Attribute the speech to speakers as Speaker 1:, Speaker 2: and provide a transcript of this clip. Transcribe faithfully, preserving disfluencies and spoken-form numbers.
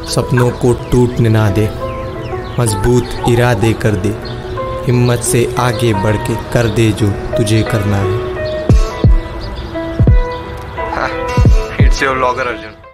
Speaker 1: सपनों को टूटने ना दे, मजबूत इरादे कर दे, हिम्मत से आगे बढ़ के कर दे जो तुझे करना है।
Speaker 2: It's your vlogger Arjun.